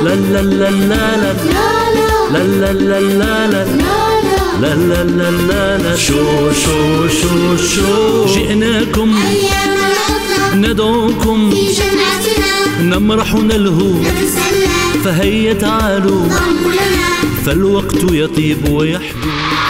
لا لا لا لا لا لا لا لا لا لا لا لا لا لا لا شو شو شو شو جئناكم ندعوكم في جناتنا نمرح ونلهو نتسلى فهيا تعالوا انضموا لنا فالوقت يطيب ويحلو.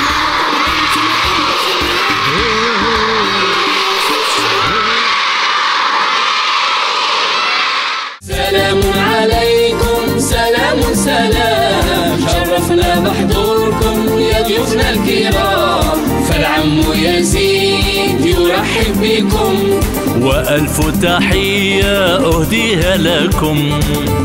سلام عليكم سلام سلام شرفنا بحضوركم يا ضيوفنا الكرام فالعم يزيد يرحب بكم وألف تحية أهديها لكم.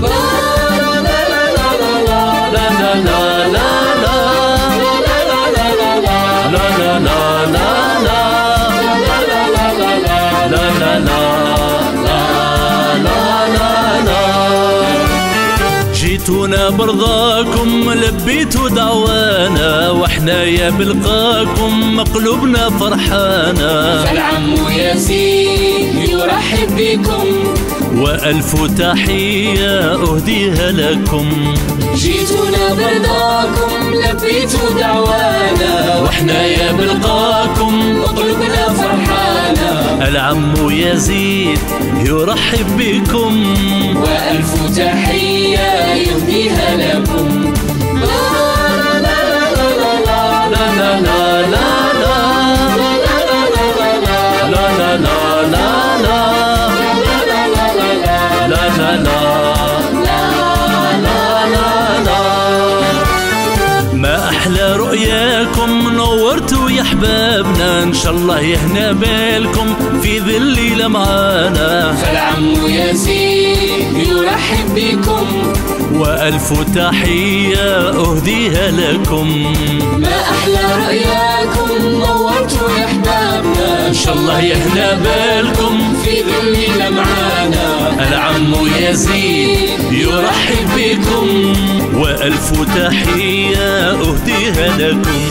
جيتونا برضاكم لبيتوا دعوانا واحنا يا بلقاكم قلوبنا فرحانا فالعم يزيد يرحب بكم وألف تحية أهديها لكم. جيتونا برضاكم لبيتوا دعوانا واحنا يا بلقاكم قلوبنا فرحانا. العم يزيد يرحب بكم وألف تحية يهديها لكم. ما أحلى رؤياكم نورتوا يا أحبابنا إن شاء الله يهنا بالكم في ذي الليلة معانا. فالعم يزيد يرحب بكم وألف تحية أهديها لكم. ما أحلى رؤياكم نورتوا يا أحبابنا إن شاء الله يهنا بالكم في ذي الليلة معانا. العم يزيد يرحب بكم وألف تحية أهديها لكم.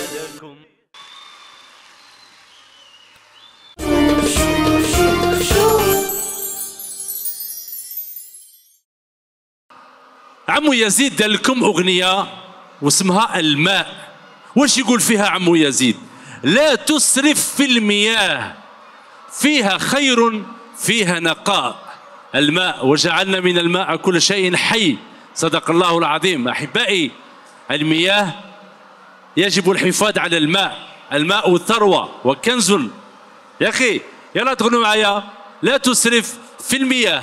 عمو يزيد دار لكم أغنية واسمها الماء. واش يقول فيها عمو يزيد؟ لا تسرف في المياه فيها خير فيها نقاء. الماء وجعلنا من الماء كل شيء حي. صدق الله العظيم. أحبائي المياه يجب الحفاظ على الماء. الماء ثروة وكنز. يا أخي يلا تغنوا معايا لا تسرف في المياه.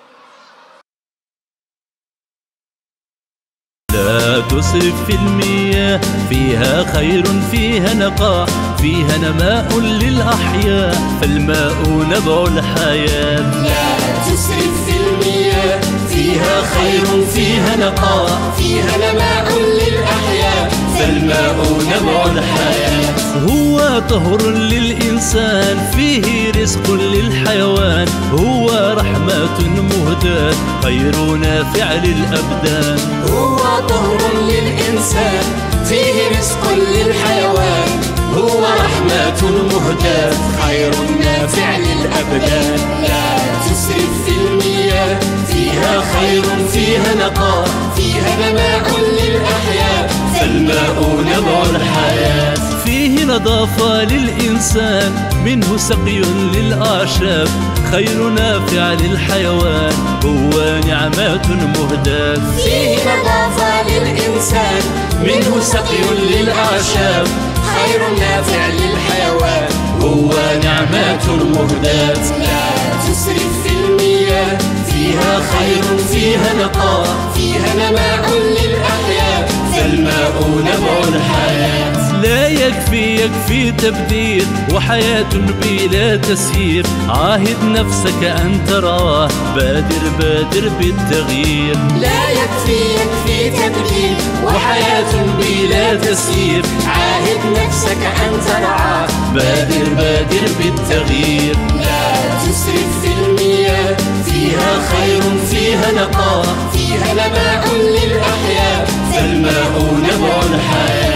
لا تسرف في المياه فيها خير فيها نقاء فيها نماء للأحياء فالماء نبع الحياة. لا تسرف في المياه فيها خير فيها نقاء فيها نماء للأحياء فالماء نبع الحياة. هو طهر للإنسان فيه رزق للحيوان هو رحمة مهداة خير نافع للأبدان. هو طهر للإنسان فيه رزق للحيوان هو رحمة مهداة خير نافع للأبدان. لا تسرف في المياه فيها خير فيها نقاء فيها نماء للأحياء فالماء نبع الحياة. فيه نظافة للإنسان منه سقي للأعشاب خير نافع للحيوان هو نعمات مهداة. فيه نظافة للإنسان منه سقي للأعشاب خير نافع للحيوان هو نعمات مهداة. لا تسرف في المياه فيها خير فيها نقاء فيها نماء للأحياء فالماء نبع الحياة. لا يكفي تبذير وحياة بلا تسيير عاهد نفسك أن تراه بادر بالتغيير. لا يكفي تبذير وحياة بلا تسيير عاهد نفسك أن ترعاه بادر بالتغيير. لا تسرف في المياه فيها خير فيها نقاء فيها نماء للأحياء فالماء نبع الحياة.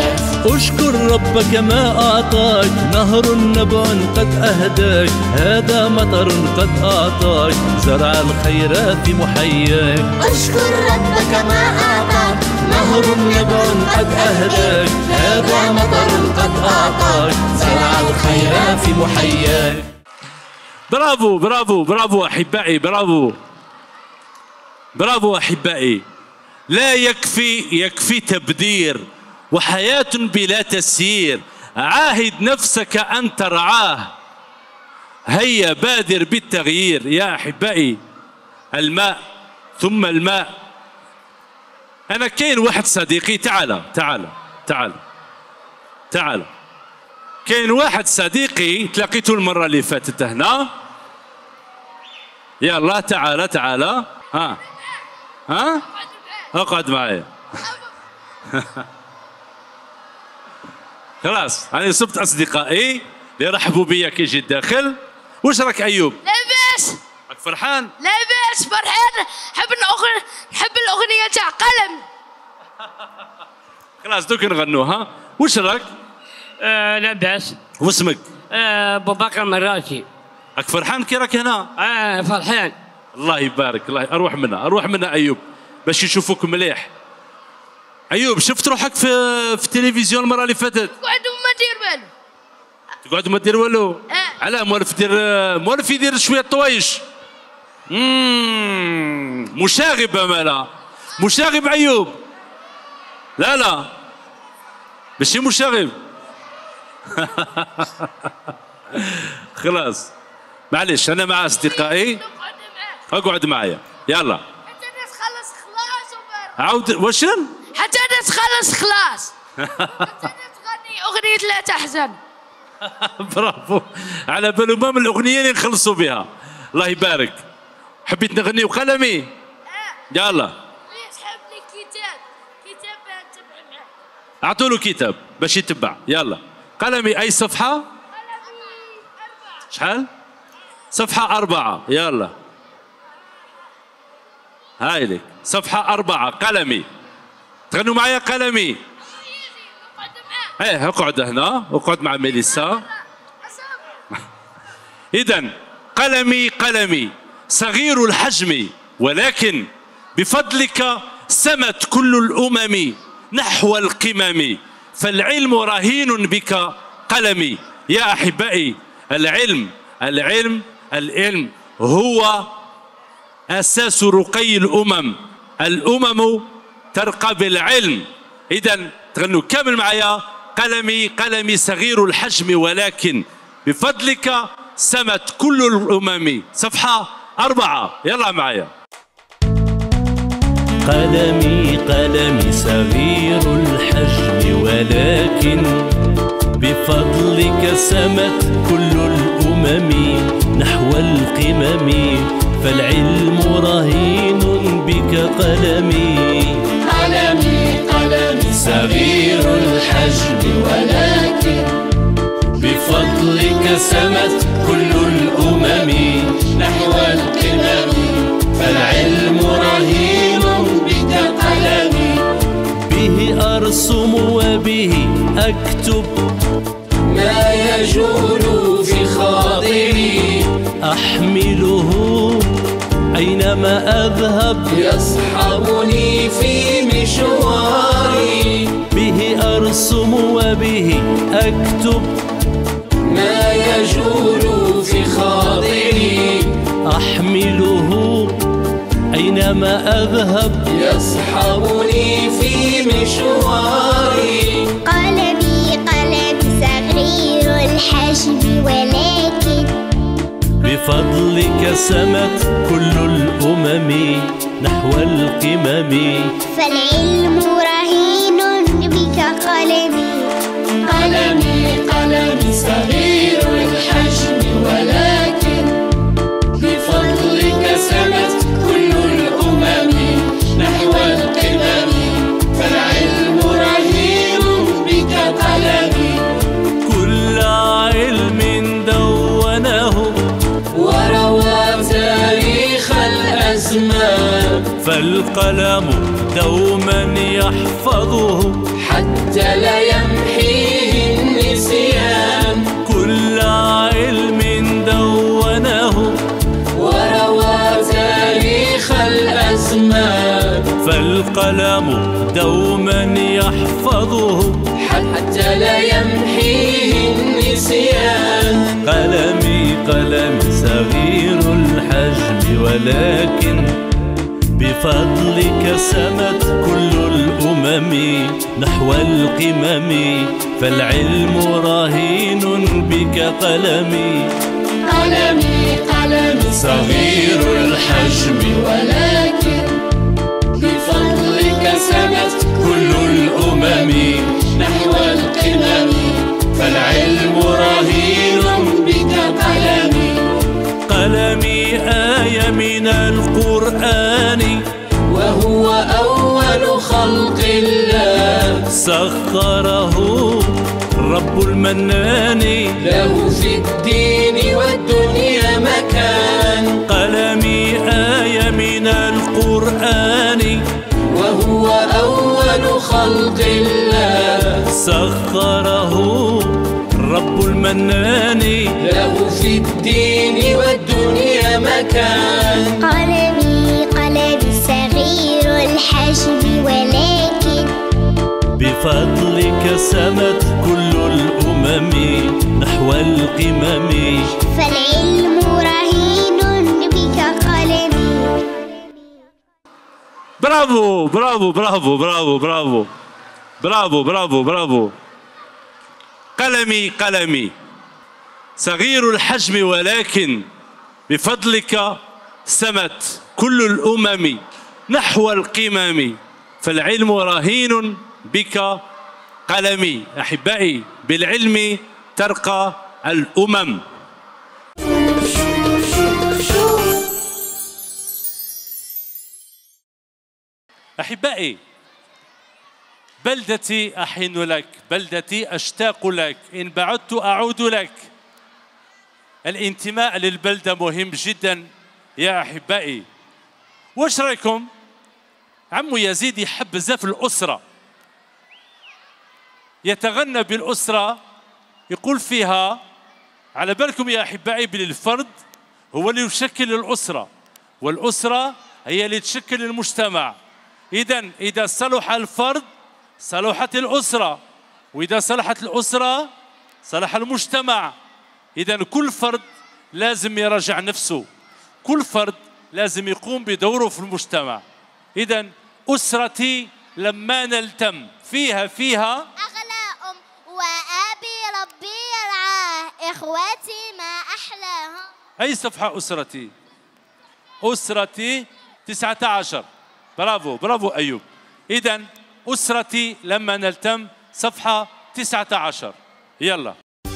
اشكر ربك ما أعطاك، نهر نبع قد أهداك، هذا مطر قد أعطاك، زرع الخير في محياك. اشكر ربك ما أعطاك، نهر نبع قد أهداك، هذا مطر قد أعطاك، زرع الخير في محياك. برافو برافو برافو أحبائي، برافو برافو أحبائي. لا يكفي تبذير وحياة بلا تسيير، عاهد نفسك أن ترعاه، هيا بادر بالتغيير يا أحبائي. الماء ثم الماء. أنا كاين واحد صديقي، تعال كاين واحد صديقي تلاقيته المرة اللي فاتت هنا. يلا تعال ها اقعد معايا. خلاص أنا صبت أصدقائي اللي رحبوا بيا كي جيت داخل. واش راك أيوب؟ لاباس. راك فرحان؟ لاباس فرحان، نحب الأغنية تاع قلم. خلاص دوك نغنوها. واش راك؟ لاباس. واسمك؟ بوبكر مراتي. راك فرحان كي راك هنا؟ فرحان. الله يبارك، الله أروح منا أيوب باش يشوفوك مليح. أيوب شفت روحك في التلفزيون المرة اللي فاتت؟ تقعد ما دير والو. علاه موالف يدير شوية طوايش. مشاغب مالا، مشاغب أيوب. لا ماشي مشاغب. خلاص معلش أنا مع أصدقائي. اقعد معايا يلا. حتى نتخلص خلاص عاود واشن؟ حتى نتخلص خلاص. حتى تغني أغنية لا تحزن. برافو، على بالو ما من الأغنية اللي نخلصوا بها. الله يبارك. حبيت نغني وقلمي. يلا. يسحب لي كتاب باه نتبع معاه. أعطوا له كتاب باش يتبع. يلا قلمي أي صفحة؟ قلمي 4. شحال؟ صفحة 4. يلا هاي لك صفحة 4 قلمي. تغنوا معايا قلمي. ايه اقعد هنا، اقعد مع ميليسا. إذن قلمي صغير الحجم، ولكن بفضلك سمت كل الأمم نحو القمم، فالعلم رهين بك قلمي. يا أحبائي العلم هو أساس رقي الأمم ترقى بالعلم. إذن تغنوا كامل معايا. قلمي صغير الحجم، ولكن بفضلك سمت كل الأمم. صفحة 4 يلا معايا. قلمي صغير الحجم، ولكن بفضلك سمت كل الأمم نحو القمم، فالعلم رهين بك قلمي صغير الحجم، ولكن بفضلك سمت كل الأمم نحو القمم، فالعلم رهين بك قلمي. به أرسم وبه أكتب ما يجول في خاطري، أحمله أينما أذهب يصحبني في مشواري. به أرسم وبه أكتب ما يجول في خاطري، أحمله أينما أذهب يصحبني في مشواري. قلمي صغير الحجم، ولكن بفضلك سمت كل الأمم نحو القمم، فالعلم رهين بك قلمي صغير الحجم، ولكن بفضلك سمت كل الأمم نحو القمم، فالعلم رهين بك قلمي. كل علم دونه وروى تاريخ الأزمان، فالقلم دوما يحفظه حتى لا يمحيه النسيان. كل علم دونه وروى تاريخ الأزمان. فالقلم دوما يحفظه حتى لا يمحيه النسيان. قلمي قلمي صغير الحجم ولكن بفضلك سمت كل الأمم نحو القمم. فالعلم رهين بك قلمي. قلمي قلمي صغير الحجم ولكن بفضلك سمت كل الأمم نحو القمم. فالعلم رهين بك قلمي. قلمي آية من القرآن وهو أول خلق الله. سخره رب المنان له في الدين والدنيا مكان. قلمي آية من القرآن وهو أول خلق الله. سخره رب المنان له في الدين والدنيا مكان. قلمي قلمي صغير الحجم ولكن بفضلك سمت كل الأمم نحو القمم. فالعلم رهين بك قلمي. برافو برافو برافو برافو برافو برافو برافو برافو. قلمي قلمي صغير الحجم ولكن بفضلك سمت كل الأمم نحو القمم. فالعلم رهين بك قلمي. أحبائي، بالعلم ترقى الأمم. أحبائي، بلدتي أحن لك، بلدتي أشتاق لك، إن بعدت أعود لك. الانتماء للبلدة مهم جدا يا أحبائي. واش رايكم؟ عمو يزيد يحب بزاف الأسرة، يتغنى بالأسرة، يقول فيها على بالكم يا أحبائي بل الفرد هو اللي يشكل الأسرة، والأسرة هي اللي تشكل المجتمع. إذا صلح الفرد صلحت الأسرة، وإذا صلحت الأسرة صلح المجتمع. إذا كل فرد لازم يراجع نفسه، كل فرد لازم يقوم بدوره في المجتمع. إذا أسرتي لما نلتم فيها أغلى أم وأبي ربي يرعاه، إخواتي ما أحلاهم. أي صفحة أسرتي؟ أسرتي 19. برافو برافو أيوب. إذا أسرتي لما نلتم صفحة 19. يلا.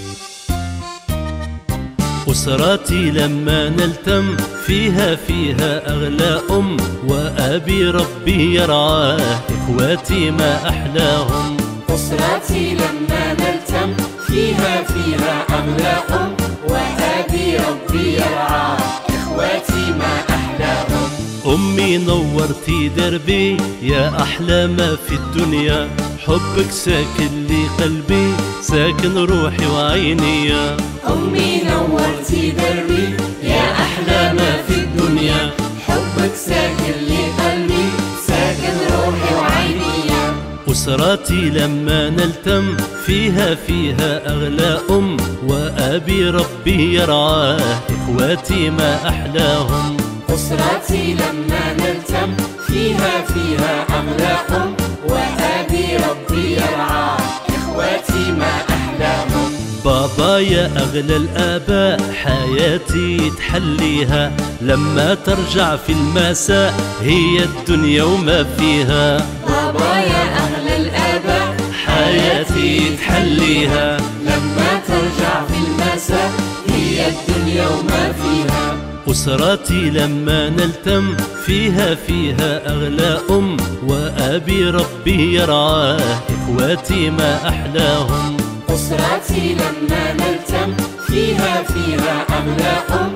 أسرتي لما نلتم فيها أغلى أم وأبي ربي يرعاه، إخواتي ما أحلاهم. أسرتي لما نلتم فيها أغلى أم وأبي ربي يرعاه، إخواتي ما أحلاهم. أمي نورتي دربي يا أحلى ما في الدنيا، حبك ساكن لي قلبي ساكن روحي وعيني. يا أمي نورتي دربي يا أحلى ما في الدنيا، حبك ساكن لي قلبي ساكن روحي وعيني. أسرتي لما نلتم فيها أغلى أم وأبي ربي يرعاه، إخواتي ما أحلاهم. أسرتي لما نلتم فيها أغلى أم وأبي ربي يرعاه، إخواتي ما أحلاهم. بابا يا أغلى الآباء حياتي تحليها، لما ترجع في المساء هي الدنيا وما فيها. بابا يا أغلى الآباء حياتي تحليها، لما ترجع في المساء هي الدنيا وما فيها. أسرتي لما نلتم فيها أغلى أم وأبي ربي يرعاه، إخواتي ما أحلاهم. أسرتي لما نلتم فيها أغلى أم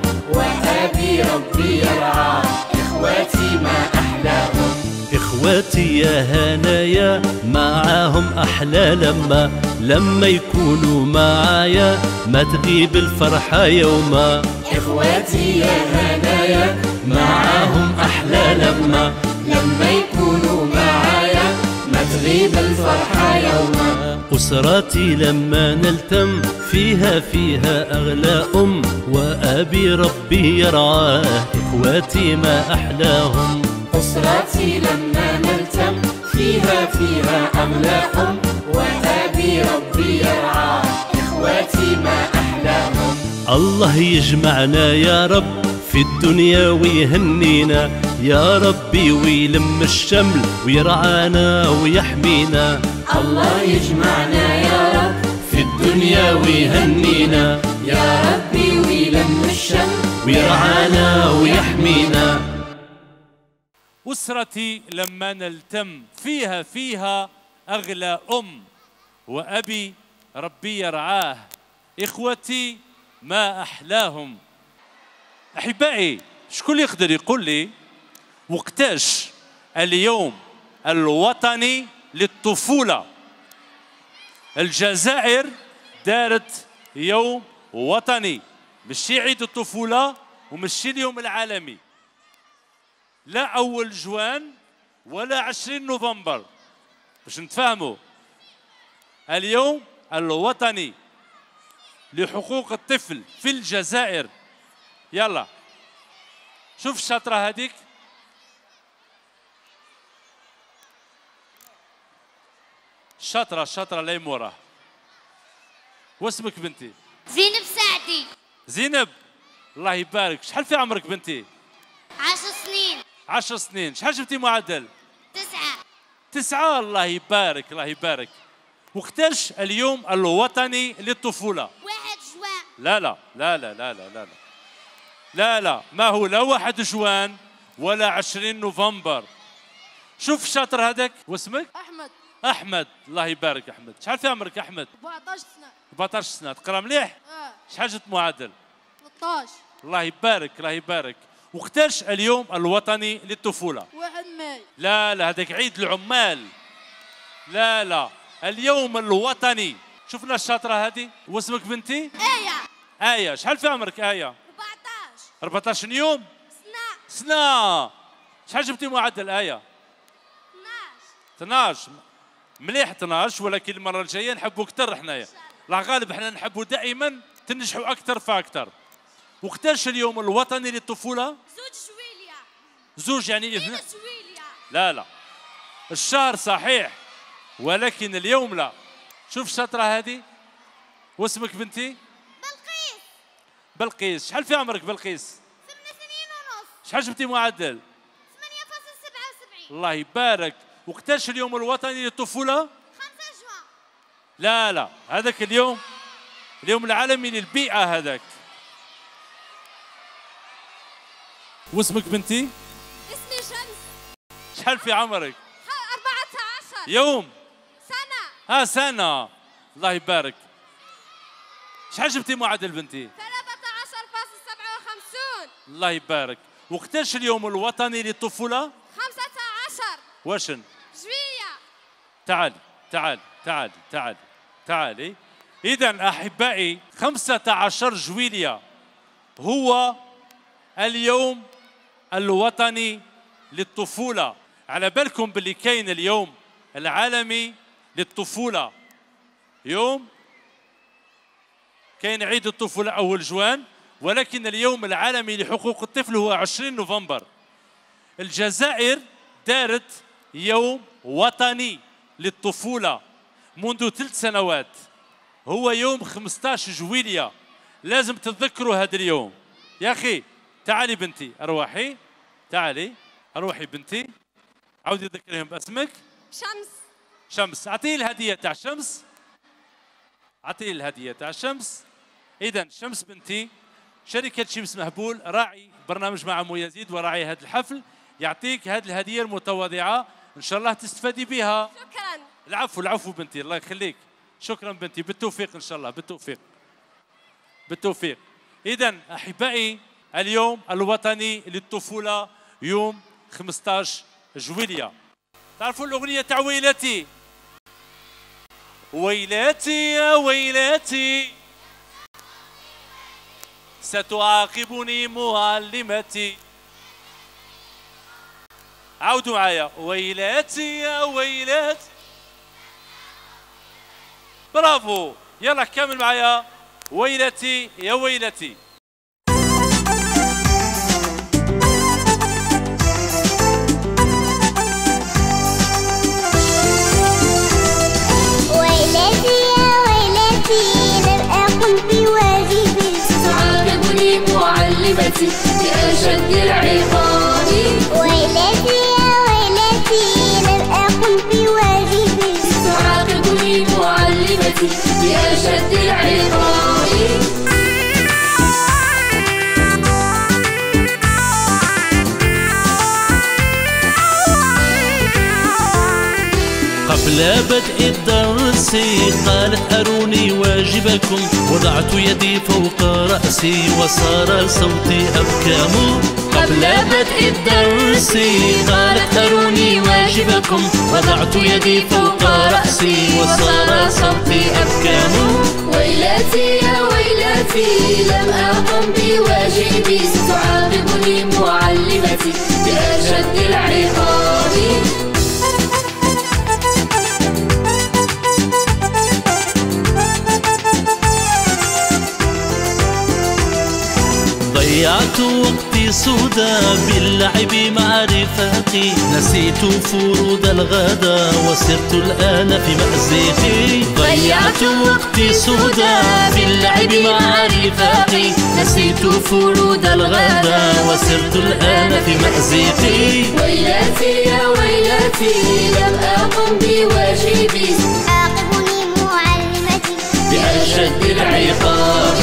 وأبي ربي يرعاه، إخواتي ما أحلاهم. إخواتي يا هنايا معاهم أحلى لما يكونوا معايا ما تغيب الفرحة يوما. إخواتي يا هنايا معاهم أحلى لما يكونوا معايا ما تغيب الفرحة يوما. أسرتي لما نلتم فيها أغلى وأبي ربي يرعاه إخواتي ما أحلاهم. أسرتي لما نلتم فيها أغلى وأبي ربي يرعاه إخواتي ما أحلاهم. الله يجمعنا يا رب في الدنيا ويهنينا يا ربي ويلم الشمل ويرعانا ويحمينا. الله يجمعنا يا رب في الدنيا ويهنينا يا ربي ويلم الشمل ويرعانا ويحمينا. أسرتي لما نلتم فيها أغلى وأبي ربي يرعاه إخوتي ما أحلاهم. أحبائي، شكون يقدر يقول لي وقتاش اليوم الوطني للطفولة؟ الجزائر دارت يوم وطني، ماشي عيد الطفولة وماشي اليوم العالمي، لا أول جوان ولا 20 نوفمبر، باش نتفاهموا. اليوم الوطني لحقوق الطفل في الجزائر. يلا شوف الشاطرة هذيك، الشاطرة لا يموراه. واسمك بنتي؟ زينب سعدي. زينب، الله يبارك. شحال في عمرك بنتي؟ 10 سنين. 10 سنين. شحال جبتي معدل؟ 9. 9. الله يبارك الله يبارك. وقتاش اليوم الوطني للطفولة؟ 1 جوان. لا لا لا لا لا لا لا لا لا، ما هو لا 1 جوان ولا 20 نوفمبر. شوف الشاطر هذاك. واسمك؟ أحمد. أحمد، الله يبارك. أحمد، شحال في عمرك أحمد؟ 14 سنة. 14 سنة. تقرا مليح؟ شحال جبت معدل؟ 13. الله يبارك الله يبارك. وقتاش اليوم الوطني للطفولة؟ 1 ماي. لا لا، هذاك عيد العمال. لا لا، اليوم الوطني. شوفنا الشاطرة هذه. واسمك بنتي؟ آية. شحال في عمرك آية؟ 14. 14 يوم؟ سنة. شحال جبتي معدل آية؟ 12. مليح 12، ولكن المرة الجاية نحبوا أكثر حنايا. لا غالب احنا نحبوا دائما تنجحوا أكثر فأكثر. وقتاش اليوم الوطني للطفولة؟ 2 جويلية. زوج يعني جويلية. لا لا، الشهر صحيح ولكن اليوم لا. شوف الشاطرة هذه. واسمك بنتي؟ بلقيس. بلقيس. شحال في عمرك بلقيس؟ 8 سنين ونص. شحال جبتي معدل؟ 8.77. الله يبارك. وقتاش اليوم الوطني للطفولة؟ 5 جوان. لا لا، هذاك اليوم العالمي للبيئة هذاك. واسمك بنتي؟ اسمي شمس. شحال في عمرك؟ 14 يوم؟ سنة. سنة. الله يبارك. شحال جبتي معدل بنتي؟ 13.57. الله يبارك. وقتاش اليوم الوطني للطفولة؟ 15 واشن؟ جويلية. تعالي. إذا أحبائي، 15 جويلية هو اليوم الوطني للطفولة. على بالكم باللي كاين اليوم العالمي للطفولة، يوم كاين عيد الطفولة أول جوان، ولكن اليوم العالمي لحقوق الطفل هو 20 نوفمبر. الجزائر دارت يوم وطني للطفولة منذ 3 سنوات، هو يوم 15 جويلية. لازم تتذكروا هذا اليوم. يا أخي تعالي بنتي، أروحي، تعالي أروحي بنتي، عاودي ذكرهم باسمك. شمس. أعطيه الهدية تاع شمس. إذا شمس بنتي، شركة شمس مهبول راعي برنامج مع عمو يزيد وراعي هذا الحفل، يعطيك هذه الهدية المتواضعة، إن شاء الله تستفادي بها. شكرا. العفو بنتي، الله يخليك. شكرا بنتي، بالتوفيق إن شاء الله، بالتوفيق. إذا أحبائي، اليوم الوطني للطفولة يوم 15 جويلية. تعرفوا الأغنية تاع ويلاتي؟ ويلاتي يا ويلاتي ستعاقبني معلمتي. عاودوا معايا، ويلاتي يا ويلاتي. برافو، يلا كمل معايا، ويلتي يا ويلتي. ويلتي يا ويلتي لم أقم بواجبي ستعاقبني معلمتي بأشد العقاب. ويلتي يا ويلتي لم أقم بواجبي ستعاقبني معلمتي بأشد العقاب. قبل بدء الدرس قالت أروني واجبكم، وضعت يدي فوق رأسي وصار صوتي أبكام. قبل بدء الدرس قالت أروني واجبكم، وضعت يدي فوق رأسي وصار صوتي أبكام. ويلاتي يا ويلاتي لم أقم بواجبي ستعاقبني معلمتي بأشد العقاب. ضيعت وقتي سودا باللعب مع رفاقي، نسيت فروض الغدا وصرت الآن في مأزقي. ضيعت وقتي سودا باللعب مع رفاقي، نسيت فروض الغدا وصرت الآن في مأزقي. ويلاتي يا ويلاتي لم أقم بواجبي عاقبني معلمتي بأشد العقاب.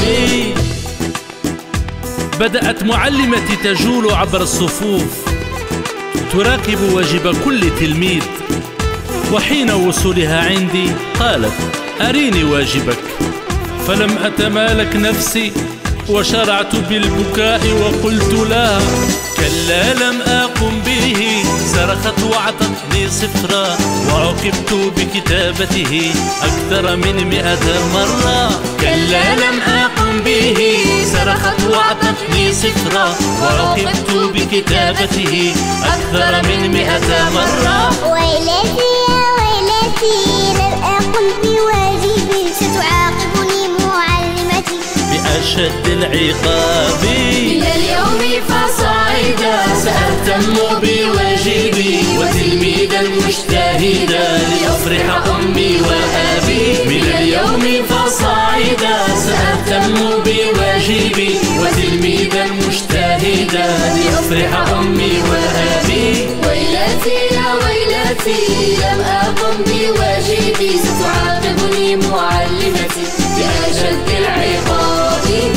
بدأت معلمتي تجول عبر الصفوف تراقب واجب كل تلميذ، وحين وصولها عندي قالت أريني واجبك، فلم أتمالك نفسي وشرعت بالبكاء وقلت لها كلا لم أقم به. صرخت وأعطتني صفرا وعوقبت بكتابته أكثر من 100 مرة. كلا لم أقم به، صرخت وأعطتني صفرا وعوقبت بكتابته أكثر من 100 مرة. ويلتي يا ويلتي لم أقم بواجبي ستعاقبني معلمتي بأشد العقاب. من اليوم فصاعدا سأهتم بواجبي وتلميذا مجتهدا لأفرح أمي وأبي. من اليوم فصاعدا سأهتم بواجبي وتلميذا مجتهدا لأفرح أمي وأبي. ويلاتي يا ويلاتي لم أقم بواجبي ستعاقبني معلمتي بأشد العقاب.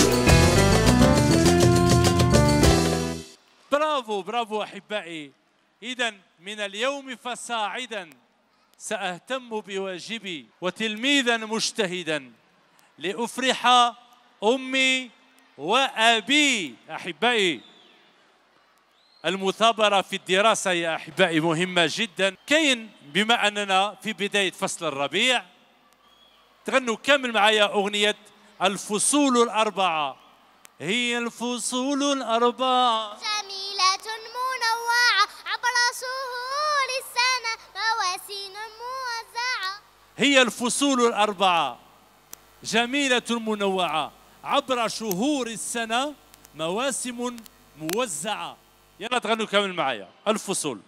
برافو برافو أحبائي. إذن من اليوم فصاعدا سأهتم بواجبي وتلميذا مجتهدا لأفرح أمي وأبي. أحبائي، المثابرة في الدراسة يا أحبائي مهمة جدا. كاين بما أننا في بداية فصل الربيع تغنوا كامل معايا أغنية الفصول الأربعة. هي الفصول الأربعة جميلة منوعة عبر شهور السنة مواسم موزعة. هي الفصول الأربعة جميلة منوعة عبر شهور السنة مواسم موزعة. يلا تغنوا كامل معايا الفصول.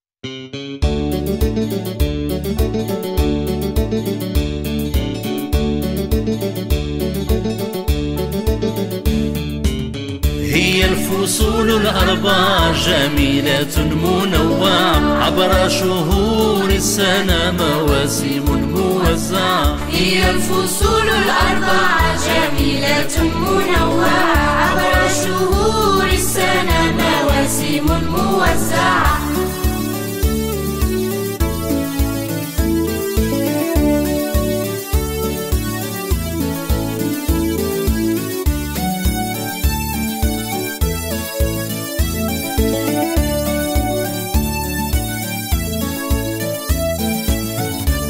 هي الفصول الأربعة جميلة منوعة عبر شهور السنة مواسم موزعة. هي الفصول الأربعة جميلة منوعة عبر شهور السنة مواسم موزعة.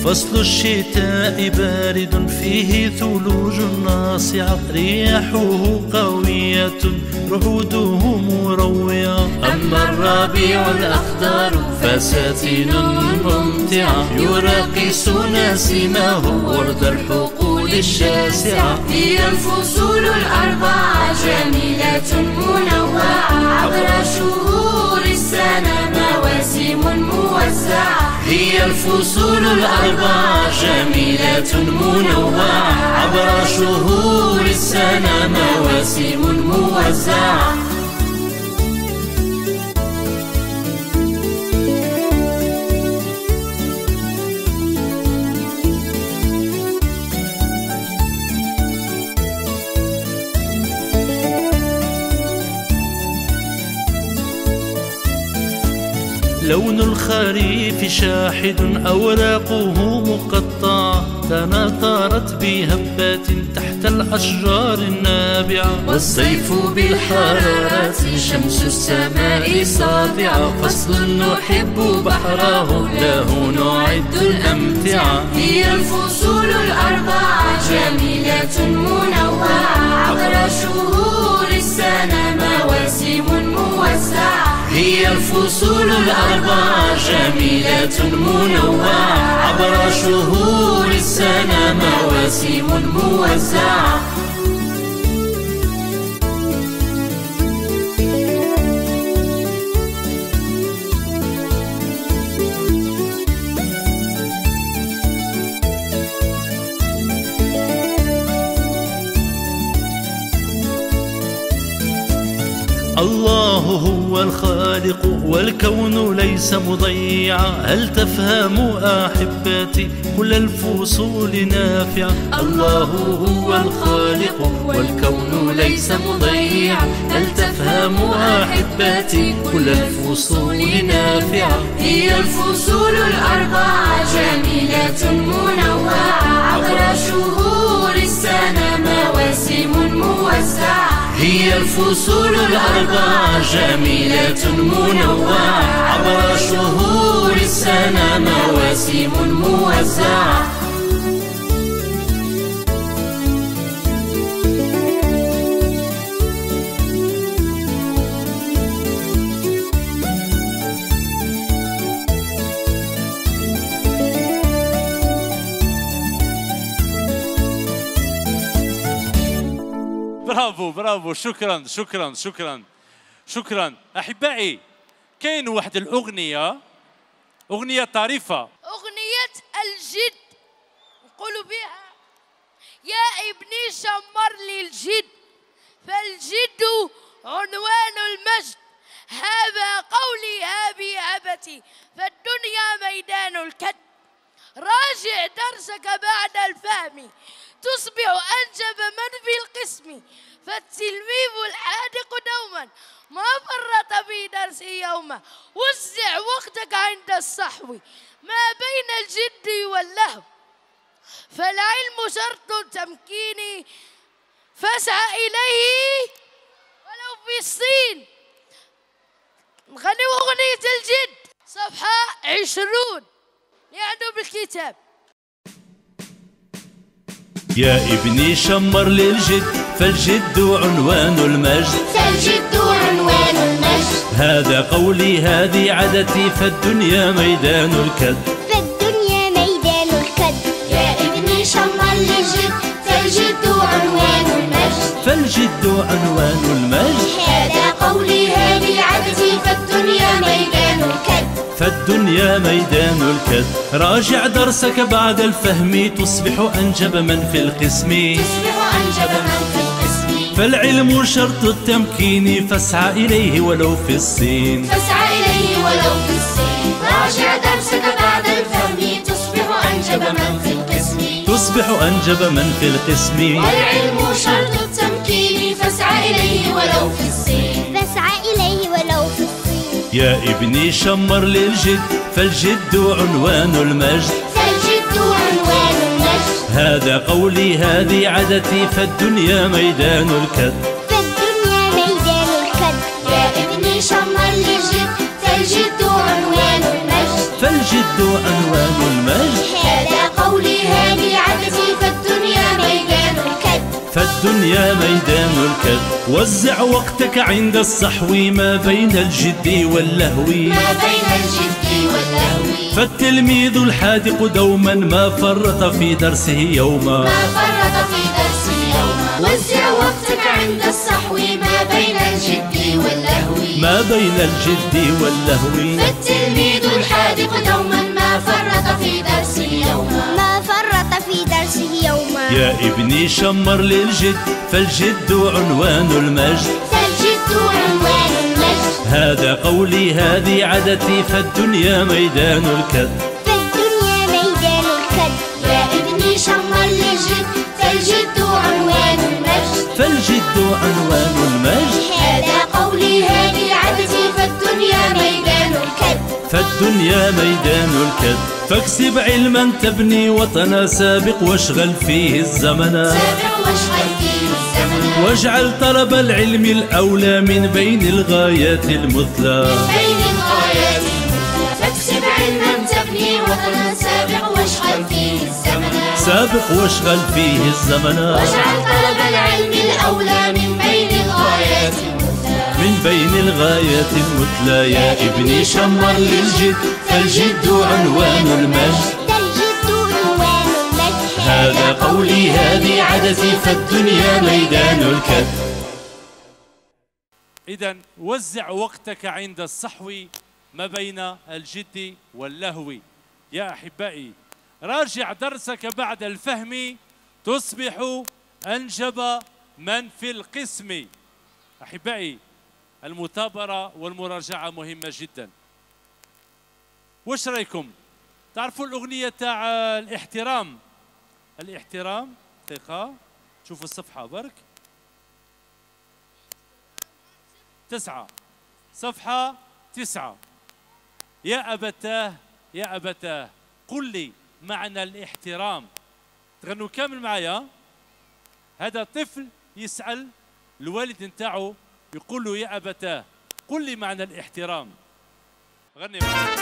فصل الشتاء بارد فيه ثلوج ناصعة رياحه قوية رعوده مروعة. أما الربيع الأخضر فساتين ممتعة يراقص نسيمه ورد الحقول الشاسعة. هي الفصول الأربعة جميلة منوعة عبر شهور السنة مواسم موزعة. هي الفصول الأربعة جميلة منوعة عبر شهور السنة مواسم موزعة. لون الخريف شاحد أوراقه مقطعة تناثرت بهبات تحت الأشجار النابعة. والصيف بالحرارة شمس السماء ساطعة. فصل نحب بحره له نعد الأمتعة. هي الفصول الأربعة جميلة منوعة عبر شهور السنة مواسم موزعة. هي الفصول الأربعة جميلة منوعة عبر شهور السنة مواسم موزعة. الله هو الخالق والكون ليس مضيعا. هل تفهم أحبتي كل الفصول نافعة. الله هو الخالق والكون ليس مضيعا. هل تفهم أحبتي كل الفصول نافعة. هي الفصول الأربعة جميلة منوعة عبر شهور السنة مواسم موزعة. هي الفصول الأربعة جميلة منوعة عبر شهور السنة مواسم موزعة. برافو برافو. شكرا شكرا شكرا شكرا. أحبائي، كاين واحد الأغنية، أغنية طريفة، أغنية الجد، نقولوا بها يا ابني شمر لي الجد فالجد عنوان المجد. هذا قولي هذه عبتي فالدنيا ميدان الكد. راجع درسك بعد الفهم تصبح أنجب من في القسم. فالتلميذ الحاذق دوما ما فرط في درسه يوما. وزع وقتك عند الصحو ما بين الجد واللهو. فالعلم شرط التمكين فاسعى إليه ولو في الصين. نغني أغنية الجد صفحة 20 يعدوا بالكتاب. يا ابني شمر للجد فالجد عنوان المجد. فالجد عنوان المجد. هذا قولي هذه عادتي فالدنيا ميدان الكد. فالدنيا ميدان الكد. يا ابني شمر للجد فالجد عنوان المجد. فالجد عنوان المجد. هذا قولي هذه عادتي فالدنيا ميدان الكد. فالدنيا ميدان الكد. راجع درسك بعد الفهم تصبح أنجب من في القسم. تصبح أنجب من في القسم. فالعلم شرط التمكين فاسعى إليه ولو في الصين. فاسعى إليه ولو في الصين. راجع درسك بعد الفهم تصبح أنجب من في القسم. تصبح أنجب من في القسم. والعلم شرط التمكين فاسعى إليه ولو في الصين. فاسعى إليه ولو في الصين. يا ابني شمر للجد فالجد عنوان المجد. فالجد عنوان المجد. هذا قولي هذه عادتي فالدنيا ميدان الكد. فالدنيا ميدان الكد. يا ابني شمر للجد فالجد عنوان المجد. فالجد عنوان المجد. هذا فالدنيا ميدان الكد. وزع وقتك عند الصحو ما بين الجد واللهو، ما بين الجد واللهو. فالتلميذ الحاذق دوما ما فرط في درسه يوما، ما فرط في درسه يوما. وزع وقتك عند الصحو ما بين الجد واللهو، ما بين الجد واللهو. فالتلميذ الحاذق دوما ما فرط في درسه يوما، ما فرط في درسه يوما. يا ابني شمر للجد فالجد عنوان المجد، فالجد عنوان المجد. هذا قولي هذه عادتي فالدنيا ميدان الكد، فالدنيا ميدان الكد. يا ابني شمر للجد فالجد عنوان المجد، فالجد عنوان المجد. هذا قولي هذه عادتي فالدنيا ميدان الكد، فالدنيا ميدان الكد. فاكسب علما تبني وطنا سابق واشغل فيه الزمن، سابق واشغل فيه الزمن. واجعل طلب العلم الأولى من بين الغايات المثلى، بين الغايات المثلى. فاكسب علما تبني وطنا سابق واشغل فيه الزمن، سابق واشغل فيه الزمن. واجعل طلب العلم الأولى من بين الغايات المثلى، من بين الغايات المثلى. يا ابني شمر للجد فالجد عنوان المجد، فالجد عنوان المجد. هذا قولي هذه عادتي فالدنيا ميدان الكد. إذا وزع وقتك عند الصحو ما بين الجد واللهو. يا أحبائي راجع درسك بعد الفهم تصبح أنجب من في القسم. أحبائي المثابرة والمراجعة مهمة جدا. وش رأيكم؟ تعرفوا الأغنية تاع الاحترام؟ الاحترام دقيقة شوفوا الصفحة برك 9 صفحة 9. يا أبتاه يا أبتاه قل لي معنى الاحترام. تغنوا كامل معايا. هذا طفل يسأل الوالد نتاعو يقول له يا أبتاه قل لي معنى الاحترام. غني معايا.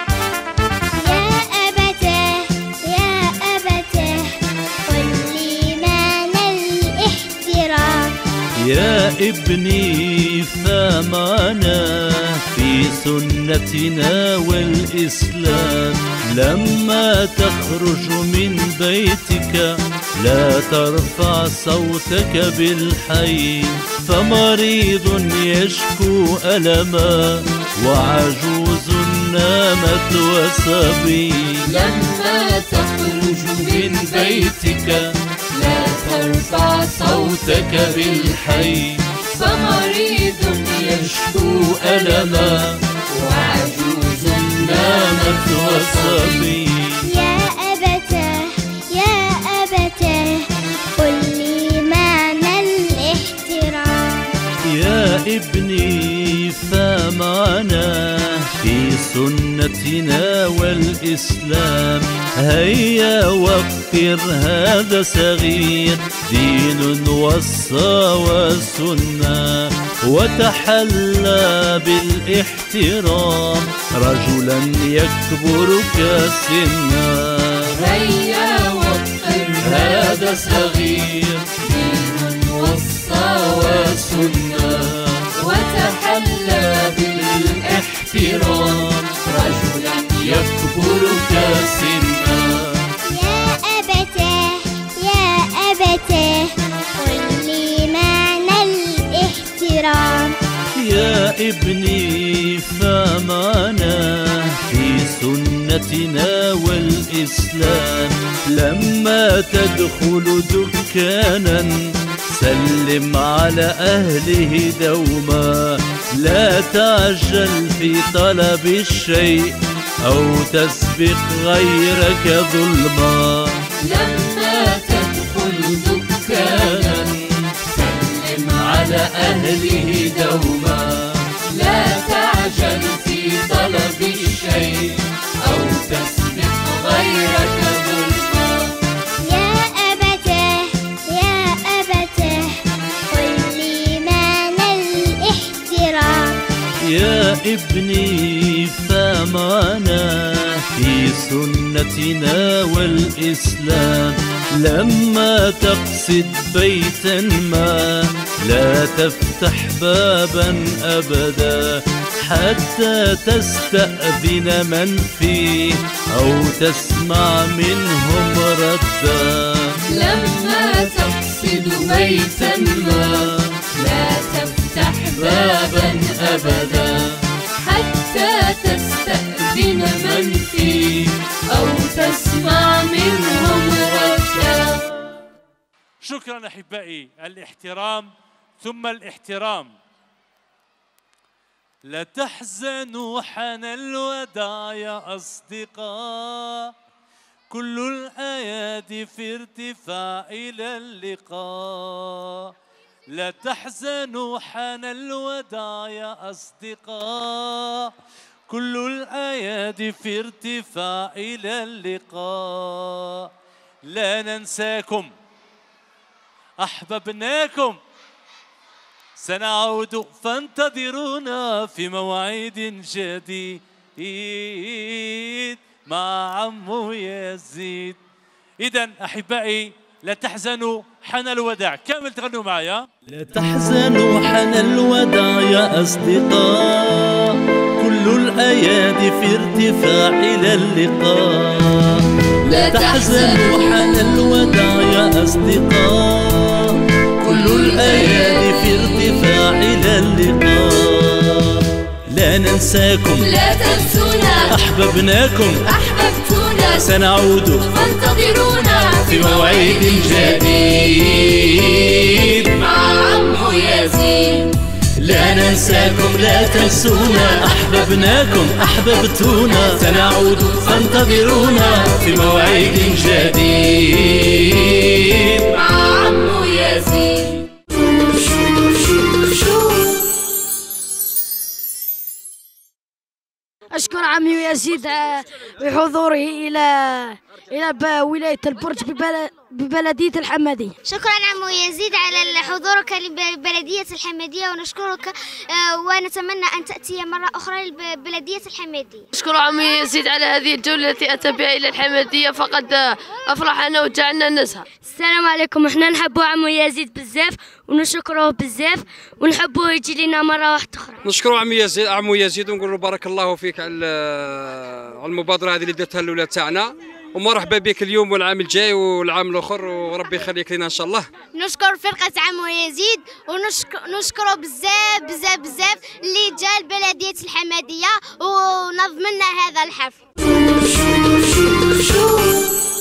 يا أبتاه يا أبتاه قل لي معنى الاحترام. يا ابني فمعنا في سنتنا والإسلام، لما تخرج من بيتك لا ترفع صوتك بالحي، فمريض يشكو ألما وعجوز نامت وصبي. لما تخرج من بيتك لا ترفع صوتك بالحي، فمريض يشكو ألما وعجوز نامت وصبي. يا أبتاه يا أبتاه قل لي معنى الاحترام. يا ابني فمعنا في سنتنا والإسلام، هيا وقر هذا صغير دين وصى وسنة، وتحلى بالاحترام رجلا يكبرك سنا. هيا وقر هذا صغير دين وصى وسنة، وتحلى بالاحترام رجلا يكبرك سنا. يا أبتاه يا أبتاه قل لي معنى الاحترام. يا ابني فمعنا في سنتنا والإسلام، لما تدخل دكانا سلم على أهله دوما، لا تعجل في طلب الشيء أو تسبق غيرك ظلما. لما تدخل دكانا سلم على أهله دوما، لا تعجل في طلب الشيء أو تسبق غيرك ظلما. يا أبتاه يا أبتاه قل لي معنى الاحترام. يا ابني فمعنا في سنتنا والإسلام، لما تقصد بيتا ما لا تفتح بابا أبدا حتى تستأذن من فيه أو تسمع منهم ردا. لما تقصد بيتا ما لا تفتح بابا أبدا حتى تستأذن من فيه أو تسمع منهم ردا. شكرا أحبائي. الاحترام ثم الاحترام. لا تحزنوا حان الوداع يا أصدقاء، كل الأيادي في ارتفاع إلى اللقاء. لا تحزنوا حان الوداع يا أصدقاء، كل الأيادي في ارتفاع إلى اللقاء. لا ننساكم أحببناكم، سنعود فانتظرونا في موعد جديد مع عمو يزيد. إذن أحبائي لا تحزنوا حان الوداع. كامل تغنوا معايا. لا تحزنوا حان الوداع يا أصدقاء، كل الأيادي في ارتفاع إلى اللقاء. لا تحزنوا حان الوداع يا أصدقاء، كل الأيادي في ارتفاع إلى اللقاء. لا ننساكم لا تنسونا، أحببناكم أحببتونا، سنعود فانتظرونا في موعد جديد مع عمو يزيد. لا ننساكم لا تنسونا، أحببناكم أحببتونا، سنعود فانتظرونا في موعد جديد مع عمو يزيد. أشكر عمي يزيد بحضوره إلى ولاية البرج ببلدية الحمادية. شكرا عمو يزيد على حضورك لبلدية الحمادية، ونشكرك ونتمنى أن تأتي مرة أخرى لبلدية الحمادية. أشكر عمي يزيد على هذه الجولة التي أتى بها إلى الحمادية، فقد أفرحنا وجعلنا نسهر. السلام عليكم. احنا نحبوا عمو يزيد بزاف ونشكروه بزاف ونحبوه يجي لنا مرة واحدة أخرى. نشكروا عمو يزيد ونقول له بارك الله فيك على المبادرة هذه اللي درتها الأولاد تاعنا، ومرحبا بك اليوم والعام الجاي والعام الاخر، وربي يخليك لنا ان شاء الله. نشكر فرقة عمو يزيد ونشكره بزاف بزاف بزاف اللي جا لبلدية الحمادية ونظم لنا هذا الحفل.